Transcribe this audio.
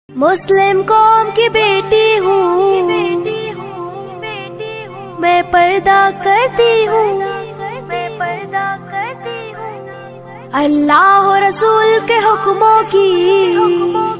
मुस्लिम कौम की बेटी हूँ, मैं पर्दा करती हूँ, अल्लाह और रसूल के हुक्मों की